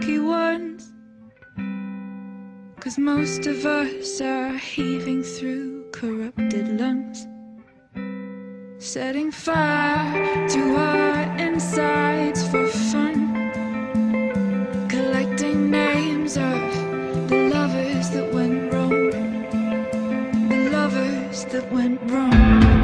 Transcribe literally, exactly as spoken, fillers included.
lucky ones, 'cause most of us are heaving through corrupted lungs, setting fire to our insides for fun, collecting names of the lovers that went wrong, the lovers that went wrong.